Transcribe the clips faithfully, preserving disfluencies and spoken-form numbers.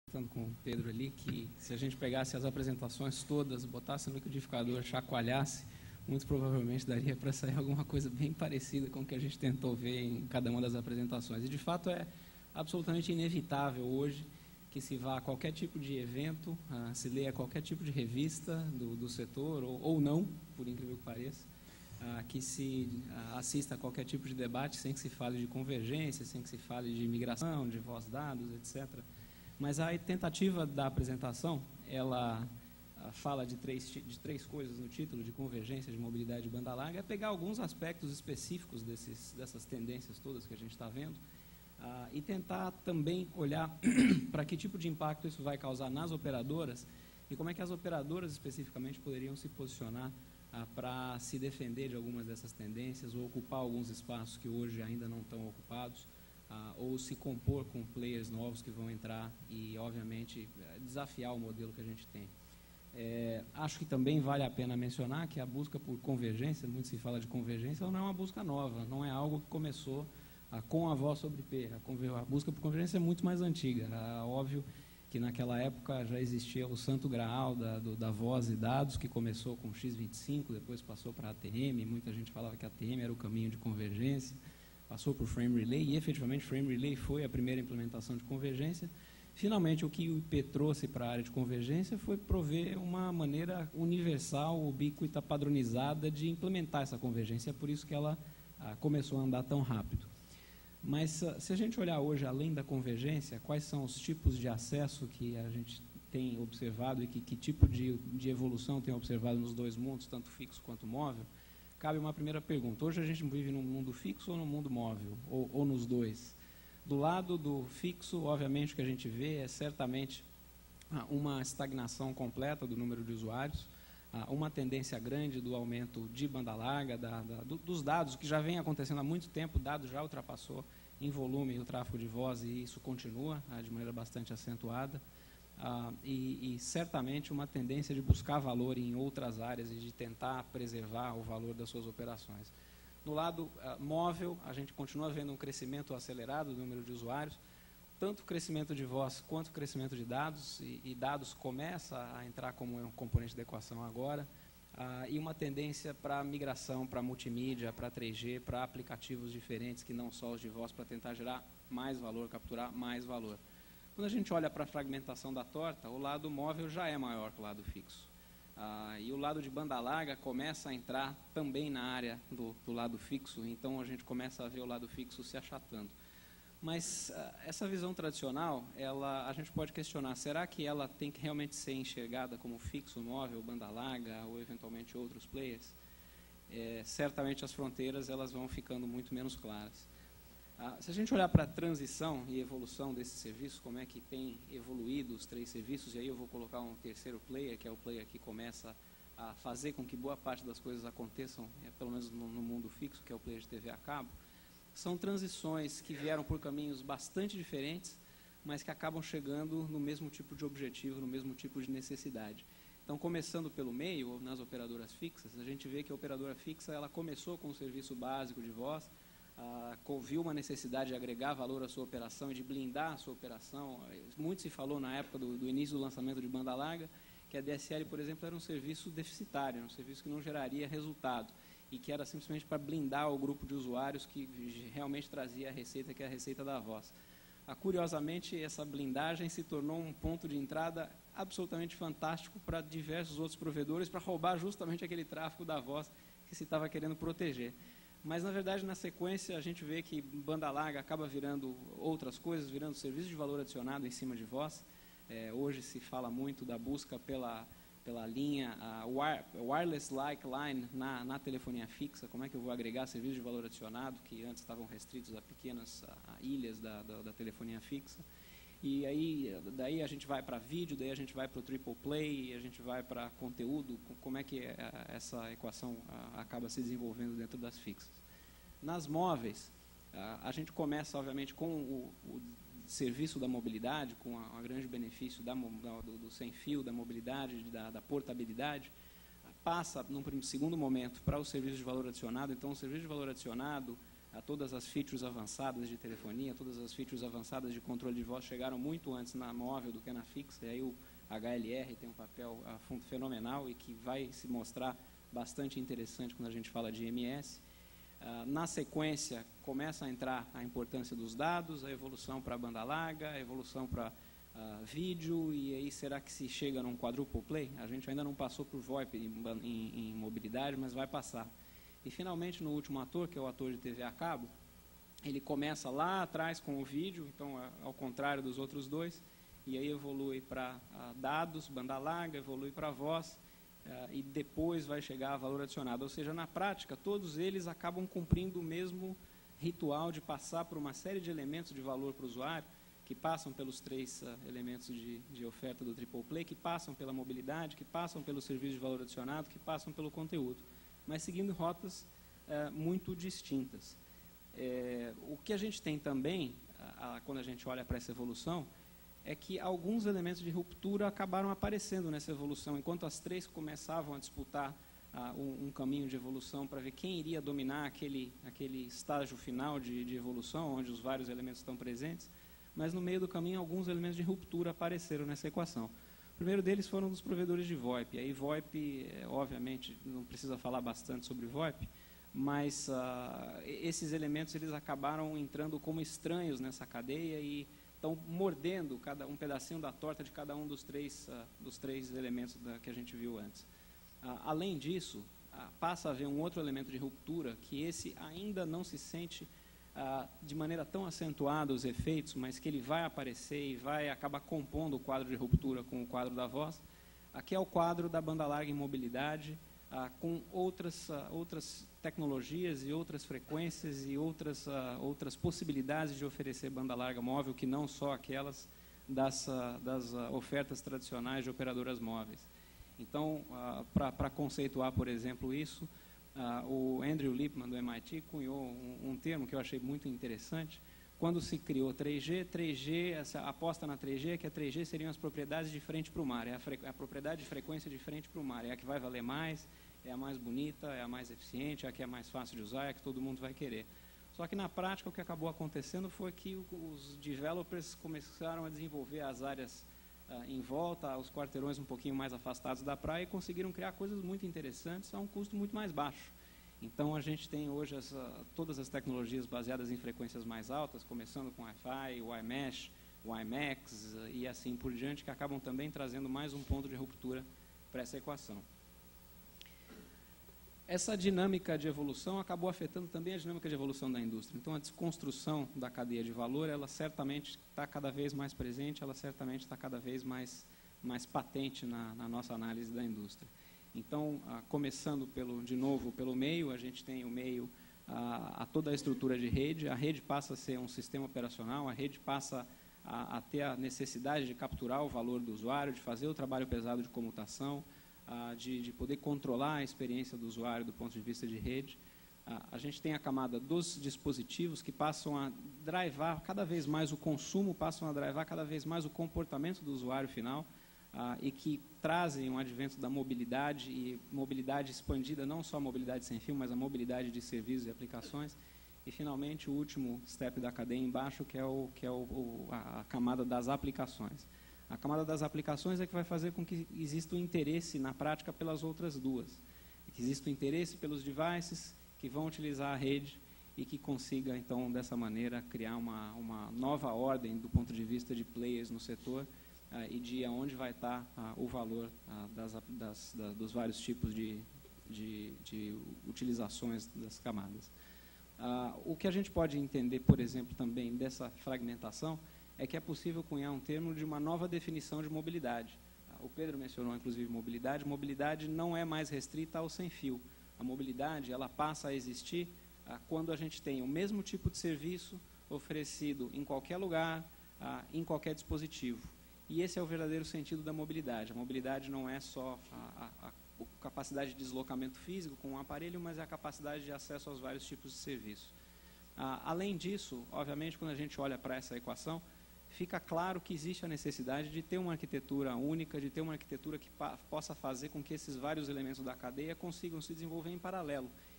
com o Pedro ali, que se a gente pegasse as apresentações todas, botasse no liquidificador, chacoalhasse, muito provavelmente daria para sair alguma coisa bem parecida com o que a gente tentou ver em cada uma das apresentações. E, de fato, é absolutamente inevitável hoje que se vá a qualquer tipo de evento, uh, se leia qualquer tipo de revista do, do setor, ou, ou não, por incrível que pareça, uh, que se uh, assista a qualquer tipo de debate sem que se fale de convergência, sem que se fale de migração, de voz-dados, etcétera. Mas a tentativa da apresentação, ela uh, fala de três, de três coisas no título, de convergência, de mobilidade de banda larga, é pegar alguns aspectos específicos desses, dessas tendências todas que a gente está vendo uh, e tentar também olhar para que tipo de impacto isso vai causar nas operadoras e como é que as operadoras especificamente poderiam se posicionar uh, para se defender de algumas dessas tendências ou ocupar alguns espaços que hoje ainda não estão ocupados. Uh, ou se compor com players novos que vão entrar e, obviamente, desafiar o modelo que a gente tem. É, acho que também vale a pena mencionar que a busca por convergência, muito se fala de convergência, ela não é uma busca nova, não é algo que começou uh, com a voz sobre P. A, a busca por convergência é muito mais antiga. Uh, óbvio que naquela época já existia o santo graal da, do, da voz e dados, que começou com o X vinte e cinco, depois passou para a A T M, muita gente falava que a A T M era o caminho de convergência, passou por Frame Relay e, efetivamente, Frame Relay foi a primeira implementação de convergência. Finalmente, o que o I P trouxe para a área de convergência foi prover uma maneira universal, ubíquita, padronizada de implementar essa convergência. É por isso que ela ah, começou a andar tão rápido. Mas, ah, se a gente olhar hoje, além da convergência, quais são os tipos de acesso que a gente tem observado e que, que tipo de, de evolução tem observado nos dois mundos, tanto fixo quanto móvel, cabe uma primeira pergunta. Hoje a gente vive num mundo fixo ou num mundo móvel? Ou, ou nos dois? Do lado do fixo, obviamente, o que a gente vê é certamente uma estagnação completa do número de usuários, uma tendência grande do aumento de banda larga, da, da, dos dados, que já vem acontecendo há muito tempo, o dado já ultrapassou em volume o tráfego de voz e isso continua de maneira bastante acentuada. Uh, e, e certamente uma tendência de buscar valor em outras áreas e de tentar preservar o valor das suas operações. No lado uh, móvel, a gente continua vendo um crescimento acelerado do número de usuários, tanto o crescimento de voz quanto o crescimento de dados, e, e dados começa a entrar como um componente da equação agora, uh, e uma tendência para migração, para multimídia, para três G, para aplicativos diferentes que não só os de voz, para tentar gerar mais valor, capturar mais valor. Quando a gente olha para a fragmentação da torta, o lado móvel já é maior que o lado fixo. Ah, e o lado de banda larga começa a entrar também na área do, do lado fixo, então a gente começa a ver o lado fixo se achatando. Mas ah, essa visão tradicional, ela, a gente pode questionar, será que ela tem que realmente ser enxergada como fixo, móvel, banda larga ou eventualmente outros players? É, certamente as fronteiras elas vão ficando muito menos claras. Ah, se a gente olhar para a transição e evolução desses serviços, como é que tem evoluído os três serviços, e aí eu vou colocar um terceiro player, que é o player que começa a fazer com que boa parte das coisas aconteçam, é, pelo menos no, no mundo fixo, que é o player de T V a cabo, são transições que vieram por caminhos bastante diferentes, mas que acabam chegando no mesmo tipo de objetivo, no mesmo tipo de necessidade. Então, começando pelo meio, nas operadoras fixas, a gente vê que a operadora fixa ela começou com o serviço básico de voz, Uh, viu uma necessidade de agregar valor à sua operação e de blindar a sua operação. Muito se falou na época do, do início do lançamento de banda larga que a D S L, por exemplo, era um serviço deficitário, um serviço que não geraria resultado e que era simplesmente para blindar o grupo de usuários que realmente trazia a receita, que é a receita da voz. Uh, curiosamente, essa blindagem se tornou um ponto de entrada absolutamente fantástico para diversos outros provedores para roubar justamente aquele tráfego da voz que se estava querendo proteger. Mas, na verdade, na sequência, a gente vê que banda larga acaba virando outras coisas, virando serviço de valor adicionado em cima de voz. É, hoje se fala muito da busca pela, pela linha a wire, wireless-like line na, na telefonia fixa, como é que eu vou agregar serviço de valor adicionado, que antes estavam restritos a pequenas a, a ilhas da, da, da telefonia fixa. E aí, daí a gente vai para vídeo, daí a gente vai para o triple play, a gente vai para conteúdo, como é que essa equação acaba se desenvolvendo dentro das fixas. Nas móveis, a gente começa, obviamente, com o, o serviço da mobilidade, com o grande benefício da, do, do sem-fio, da mobilidade, da, da portabilidade, passa, num segundo momento, para o serviço de valor adicionado. Então, o serviço de valor adicionado a todas as features avançadas de telefonia, todas as features avançadas de controle de voz chegaram muito antes na móvel do que na fixa, e aí o H L R tem um papel uh, fenomenal e que vai se mostrar bastante interessante quando a gente fala de M S. Uh, na sequência, começa a entrar a importância dos dados, a evolução para a banda larga, a evolução para uh, vídeo, e aí será que se chega num quadruple play? A gente ainda não passou por VoIP em, em, em mobilidade, mas vai passar. E, finalmente, no último ator, que é o ator de T V a cabo, ele começa lá atrás com o vídeo, então, ao contrário dos outros dois, e aí evolui para uh, dados, banda larga, evolui para voz, Uh, e depois vai chegar a valor adicionado. Ou seja, na prática, todos eles acabam cumprindo o mesmo ritual de passar por uma série de elementos de valor para o usuário, que passam pelos três uh, elementos de, de oferta do Triple Play, que passam pela mobilidade, que passam pelo serviço de valor adicionado, que passam pelo conteúdo, mas seguindo rotas uh, muito distintas. É, o que a gente tem também, a, a, quando a gente olha para essa evolução, é que alguns elementos de ruptura acabaram aparecendo nessa evolução, enquanto as três começavam a disputar uh, um, um caminho de evolução para ver quem iria dominar aquele, aquele estágio final de, de evolução, onde os vários elementos estão presentes, mas no meio do caminho alguns elementos de ruptura apareceram nessa equação. O primeiro deles foram dos provedores de VoIP. Aí VoIP, é, obviamente, não precisa falar bastante sobre VoIP, mas uh, esses elementos eles acabaram entrando como estranhos nessa cadeia e estão mordendo cada, um pedacinho da torta de cada um dos três, uh, dos três elementos da, que a gente viu antes. Uh, além disso, uh, passa a haver um outro elemento de ruptura, que esse ainda não se sente uh, de maneira tão acentuada os efeitos, mas que ele vai aparecer e vai acabar compondo o quadro de ruptura com o quadro da voz. Aqui é o quadro da banda larga em mobilidade, uh, com outras, uh, outras tecnologias e outras frequências e outras, uh, outras possibilidades de oferecer banda larga móvel, que não só aquelas das, uh, das uh, ofertas tradicionais de operadoras móveis. Então, uh, para conceituar, por exemplo, isso, uh, o Andrew Lippman, do M I T, cunhou um, um termo que eu achei muito interessante. Quando se criou três G, três G, essa aposta na três G é que a três G seriam as propriedades de frente para o mar, é a, é a propriedade de frequência de frente para o mar, é a que vai valer mais, é a mais bonita, é a mais eficiente, é a que é mais fácil de usar, é a que todo mundo vai querer. Só que, na prática, o que acabou acontecendo foi que os developers começaram a desenvolver as áreas uh, em volta, os quarteirões um pouquinho mais afastados da praia, e conseguiram criar coisas muito interessantes a um custo muito mais baixo. Então, a gente tem hoje essa, todas as tecnologias baseadas em frequências mais altas, começando com Wi-Fi, Wi-Mesh, Wi-Max uh, e assim por diante, que acabam também trazendo mais um ponto de ruptura para essa equação. Essa dinâmica de evolução acabou afetando também a dinâmica de evolução da indústria. Então, a desconstrução da cadeia de valor, ela certamente está cada vez mais presente, ela certamente está cada vez mais, mais patente na, na nossa análise da indústria. Então, ah, começando, pelo, de novo, pelo meio, a gente tem o meio, a, a toda a estrutura de rede, a rede passa a ser um sistema operacional, a rede passa a, a ter a necessidade de capturar o valor do usuário, de fazer o trabalho pesado de comutação, De, de poder controlar a experiência do usuário do ponto de vista de rede. A gente tem a camada dos dispositivos que passam a drivar cada vez mais o consumo, passam a drivar cada vez mais o comportamento do usuário final e que trazem um advento da mobilidade, e mobilidade expandida, não só a mobilidade sem fio, mas a mobilidade de serviços e aplicações. E, finalmente, o último step da cadeia embaixo, que é, o, que é o, o, a camada das aplicações. A camada das aplicações é que vai fazer com que exista um interesse na prática pelas outras duas. Que exista um interesse pelos devices que vão utilizar a rede e que consiga, então, dessa maneira, criar uma, uma nova ordem do ponto de vista de players no setor ah, e de aonde vai estar ah, o valor ah, das, das, da, dos vários tipos de, de, de utilizações das camadas. Ah, o que a gente pode entender, por exemplo, também dessa fragmentação é que é possível cunhar um termo de uma nova definição de mobilidade. O Pedro mencionou, inclusive, mobilidade. Mobilidade não é mais restrita ao sem-fio. A mobilidade, ela passa a existir ah, quando a gente tem o mesmo tipo de serviço oferecido em qualquer lugar, ah, em qualquer dispositivo. E esse é o verdadeiro sentido da mobilidade. A mobilidade não é só a, a, a capacidade de deslocamento físico com o aparelho, mas é a capacidade de acesso aos vários tipos de serviço. Ah, além disso, obviamente, quando a gente olha para essa equação, fica claro que existe a necessidade de ter uma arquitetura única, de ter uma arquitetura que possa fazer com que esses vários elementos da cadeia consigam se desenvolver em paralelo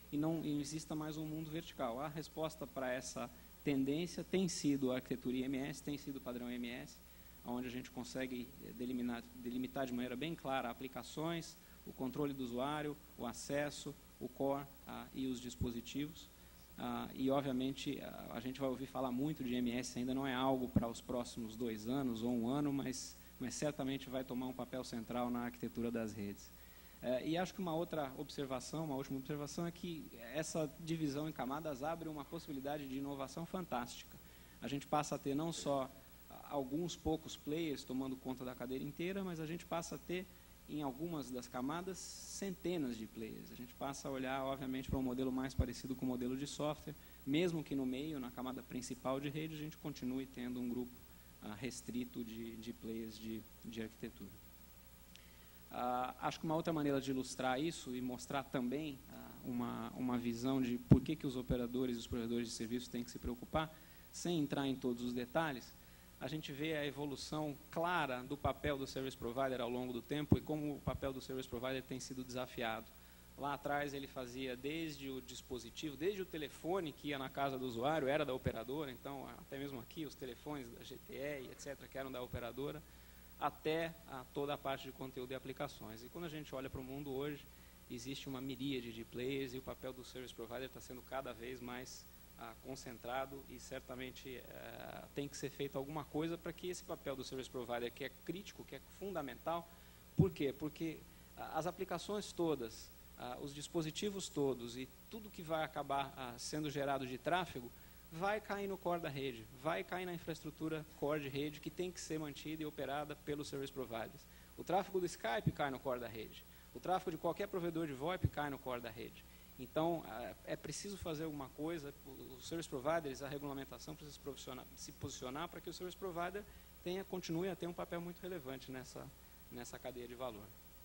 e não e exista mais um mundo vertical. A resposta para essa tendência tem sido a arquitetura I M S, tem sido o padrão I M S, onde a gente consegue delimitar, delimitar de maneira bem clara aplicações, o controle do usuário, o acesso, o core ah, e os dispositivos. Ah, e, obviamente, a, a gente vai ouvir falar muito de I M S, ainda não é algo para os próximos dois anos ou um ano, mas, mas certamente vai tomar um papel central na arquitetura das redes. É, e acho que uma outra observação, uma última observação, é que essa divisão em camadas abre uma possibilidade de inovação fantástica. A gente passa a ter não só alguns poucos players tomando conta da cadeira inteira, mas a gente passa a ter, em algumas das camadas, centenas de players. A gente passa a olhar, obviamente, para um modelo mais parecido com o modelo de software, mesmo que no meio, na camada principal de rede, a gente continue tendo um grupo ah, restrito de, de players de, de arquitetura. Uh, acho que uma outra maneira de ilustrar isso e mostrar também uh, uma, uma visão de por que, que os operadores e os provedores de serviços têm que se preocupar, sem entrar em todos os detalhes, a gente vê a evolução clara do papel do service provider ao longo do tempo e como o papel do service provider tem sido desafiado. Lá atrás ele fazia desde o dispositivo, desde o telefone que ia na casa do usuário, era da operadora, então até mesmo aqui os telefones da G T E, etcétera, que eram da operadora, até a toda a parte de conteúdo e aplicações. E quando a gente olha para o mundo hoje, existe uma miríade de players e o papel do service provider está sendo cada vez mais ah, concentrado e certamente ah, tem que ser feito alguma coisa para que esse papel do service provider, que é crítico, que é fundamental, por quê? Porque ah, as aplicações todas, ah, os dispositivos todos e tudo que vai acabar ah, sendo gerado de tráfego, vai cair no core da rede, vai cair na infraestrutura core de rede que tem que ser mantida e operada pelos service providers. O tráfego do Skype cai no core da rede. O tráfego de qualquer provedor de VoIP cai no core da rede. Então, é preciso fazer alguma coisa, os service providers, a regulamentação precisa se, se posicionar para que o service provider tenha, continue a ter um papel muito relevante nessa, nessa cadeia de valor.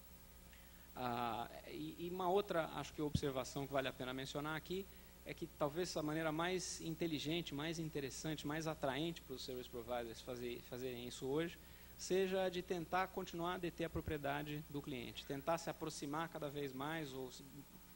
Ah, e, e uma outra, acho que observação que vale a pena mencionar aqui, é que talvez a maneira mais inteligente, mais interessante, mais atraente para os service providers fazer, fazerem isso hoje, seja de tentar continuar a deter a propriedade do cliente, tentar se aproximar cada vez mais ou se,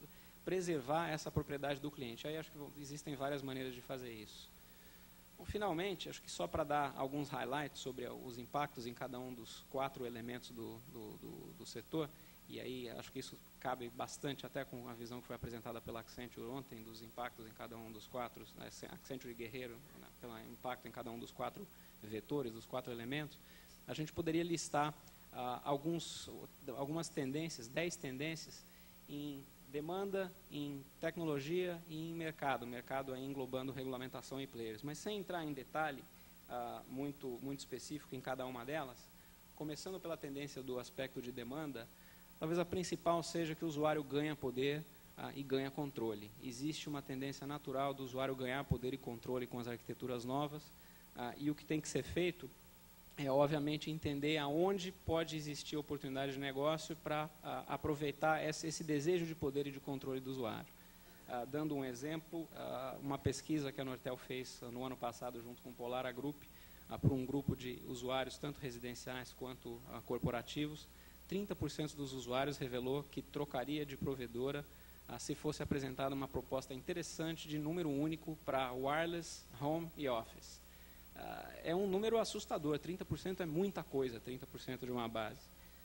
preservar essa propriedade do cliente. Aí acho que existem várias maneiras de fazer isso. Bom, finalmente, acho que só para dar alguns highlights sobre os impactos em cada um dos quatro elementos do, do, do, do setor, e aí acho que isso cabe bastante até com a visão que foi apresentada pela Accenture ontem, dos impactos em cada um dos quatro, né, Accenture e Guerreiro, né, pelo impacto em cada um dos quatro vetores, dos quatro elementos. A gente poderia listar ah, alguns, algumas tendências, dez tendências em demanda, em tecnologia e em mercado, mercado aí englobando regulamentação e players, mas sem entrar em detalhe ah, muito, muito específico em cada uma delas, começando pela tendência do aspecto de demanda. Talvez a principal seja que o usuário ganha poder ah, e ganha controle. Existe uma tendência natural do usuário ganhar poder e controle com as arquiteturas novas, ah, e o que tem que ser feito é, obviamente, entender aonde pode existir oportunidade de negócio para ah, aproveitar esse, esse desejo de poder e de controle do usuário. Ah, dando um exemplo, ah, uma pesquisa que a Nortel fez no ano passado junto com o Polara Group, ah, para um grupo de usuários, tanto residenciais quanto ah, corporativos, trinta por cento dos usuários revelou que trocaria de provedora ah, se fosse apresentada uma proposta interessante de número único para wireless, home e office. Ah, é um número assustador, trinta por cento é muita coisa, trinta por cento de uma base.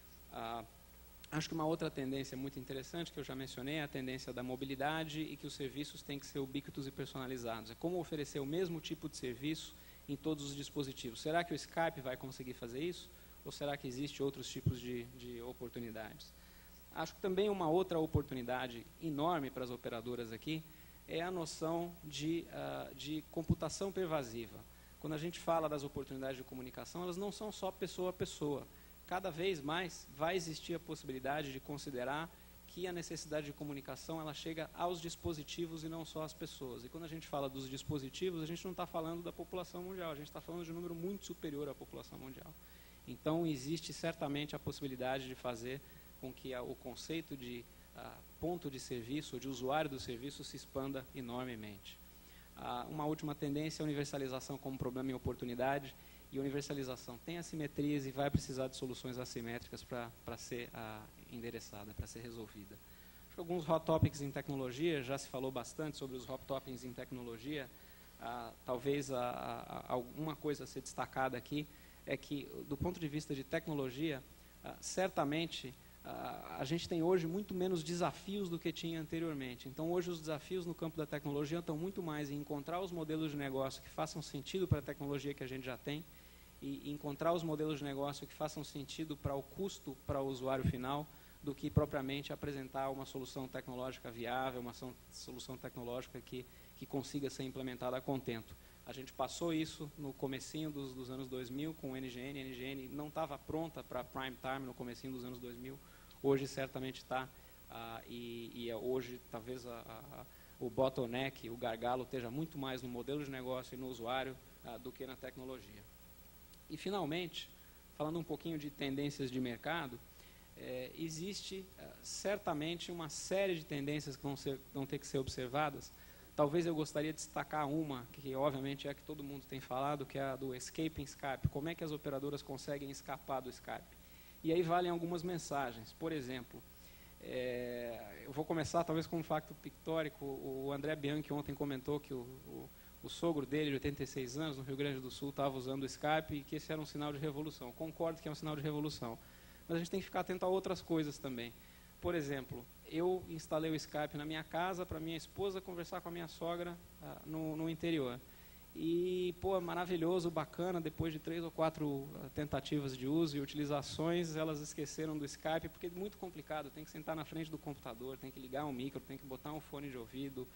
Ah, acho que uma outra tendência muito interessante, que eu já mencionei, é a tendência da mobilidade e que os serviços têm que ser ubíquitos e personalizados. É como oferecer o mesmo tipo de serviço em todos os dispositivos. Será que o Skype vai conseguir fazer isso? Ou será que existem outros tipos de, de oportunidades? Acho que também uma outra oportunidade enorme para as operadoras aqui é a noção de, uh, de computação pervasiva. Quando a gente fala das oportunidades de comunicação, elas não são só pessoa a pessoa. Cada vez mais vai existir a possibilidade de considerar que a necessidade de comunicação ela chega aos dispositivos e não só às pessoas. E quando a gente fala dos dispositivos, a gente não está falando da população mundial, a gente está falando de um número muito superior à população mundial. Então, existe certamente a possibilidade de fazer com que a, o conceito de a, ponto de serviço, ou de usuário do serviço, se expanda enormemente. A, uma última tendência é a universalização como problema e oportunidade, e a universalização tem assimetrias e vai precisar de soluções assimétricas para ser a, endereçada, para ser resolvida. alguns hot topics em tecnologia, já se falou bastante sobre os hot topics em tecnologia. Ah, talvez a, a, alguma coisa a ser destacada aqui é que, do ponto de vista de tecnologia, ah, certamente ah, a gente tem hoje muito menos desafios do que tinha anteriormente. Então, hoje os desafios no campo da tecnologia estão muito mais em encontrar os modelos de negócio que façam sentido para a tecnologia que a gente já tem e encontrar os modelos de negócio que façam sentido para o custo para o usuário final, do que propriamente apresentar uma solução tecnológica viável, uma solução tecnológica que, que consiga ser implementada a contento. A gente passou isso no comecinho dos, dos anos dois mil com o N G N, a N G N não estava pronta para prime time no comecinho dos anos dois mil, hoje certamente está, ah, e, e hoje talvez a, a, o bottleneck, o gargalo esteja muito mais no modelo de negócio e no usuário ah, do que na tecnologia. E finalmente, falando um pouquinho de tendências de mercado, É, existe uh, certamente uma série de tendências que vão, ser, vão ter que ser observadas. Talvez eu gostaria de destacar uma, que obviamente é a que todo mundo tem falado, que é a do escaping Skype. Como é que as operadoras conseguem escapar do Skype? E aí valem algumas mensagens. Por exemplo, é, eu vou começar talvez com um facto pictórico. O André Bianchi ontem comentou que o, o, o sogro dele, de oitenta e seis anos, no Rio Grande do Sul, estava usando o Skype e que esse era um sinal de revolução. Concordo que é um sinal de revolução. Mas a gente tem que ficar atento a outras coisas também. Por exemplo, eu instalei o Skype na minha casa para minha esposa conversar com a minha sogra ah, no, no interior. E, pô, maravilhoso, bacana, depois de três ou quatro ah, tentativas de uso e utilizações, elas esqueceram do Skype, porque é muito complicado, tem que sentar na frente do computador, tem que ligar um micro, tem que botar um fone de ouvido,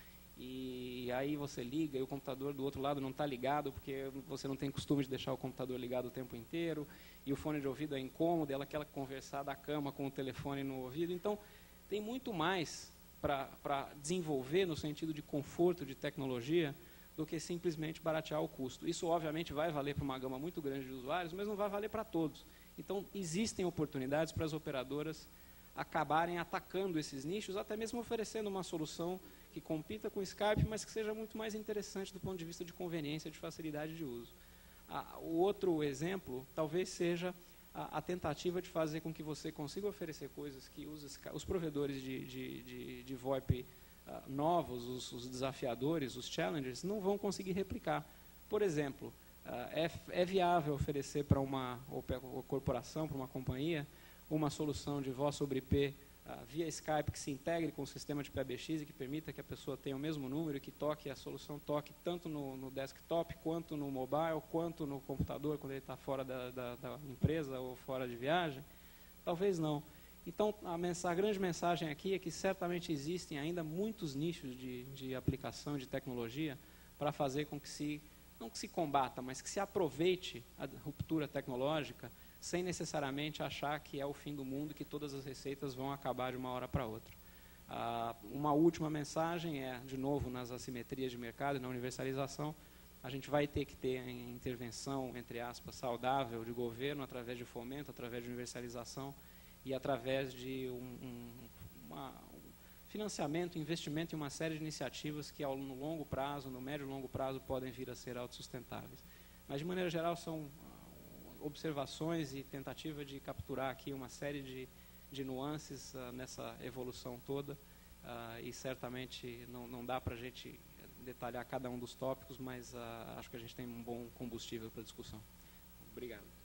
e aí você liga e o computador do outro lado não está ligado, porque você não tem costume de deixar o computador ligado o tempo inteiro, e o fone de ouvido é incômodo, ela quer conversar da cama com o telefone no ouvido. Então, tem muito mais para desenvolver no sentido de conforto, de tecnologia, do que simplesmente baratear o custo. Isso, obviamente, vai valer para uma gama muito grande de usuários, mas não vai valer para todos. Então, existem oportunidades para as operadoras acabarem atacando esses nichos, até mesmo oferecendo uma solução que compita com o Skype, mas que seja muito mais interessante do ponto de vista de conveniência, de facilidade de uso. Ah, o outro exemplo talvez seja a, a tentativa de fazer com que você consiga oferecer coisas que os, os provedores de, de, de, de VoIP ah, novos, os, os desafiadores, os challengers, não vão conseguir replicar. Por exemplo, ah, é, é viável oferecer para uma corporação, para uma companhia, uma solução de voz sobre I P uh, via Skype que se integre com o sistema de P B X e que permita que a pessoa tenha o mesmo número e que toque, a solução toque tanto no, no desktop, quanto no mobile, quanto no computador, quando ele está fora da, da, da empresa ou fora de viagem? Talvez não. Então, a, mensagem, a grande mensagem aqui é que certamente existem ainda muitos nichos de, de aplicação de tecnologia para fazer com que se, não que se combata, mas que se aproveite a ruptura tecnológica sem necessariamente achar que é o fim do mundo e que todas as receitas vão acabar de uma hora para outra. Ah, uma última mensagem é, de novo, nas assimetrias de mercado e na universalização, a gente vai ter que ter a intervenção, entre aspas, saudável de governo, através de fomento, através de universalização e através de um, um, uma, um financiamento, investimento em uma série de iniciativas que, ao, no longo prazo, no médio e longo prazo, podem vir a ser autossustentáveis. Mas, de maneira geral, são observações e tentativa de capturar aqui uma série de, de nuances uh, nessa evolução toda, uh, e certamente não, não dá para a gente detalhar cada um dos tópicos, mas uh, acho que a gente tem um bom combustível para a discussão. Obrigado.